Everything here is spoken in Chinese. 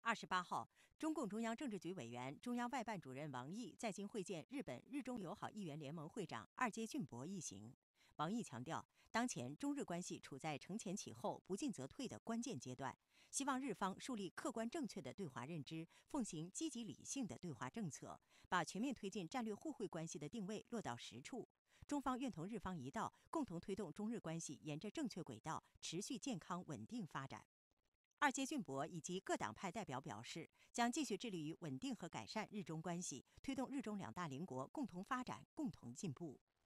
28号，中共中央政治局委员、中央外办主任王毅在京会见日本日中友好议员联盟会长二阶俊博一行。王毅强调，当前中日关系处在承前启后、不进则退的关键阶段，希望日方树立客观正确的对华认知，奉行积极理性的对华政策，把全面推进战略互惠关系的定位落到实处。中方愿同日方一道，共同推动中日关系沿着正确轨道持续健康稳定发展。二阶俊博以及各党派代表表示，将继续致力于稳定和改善日中关系，推动日中两大邻国共同发展、共同进步。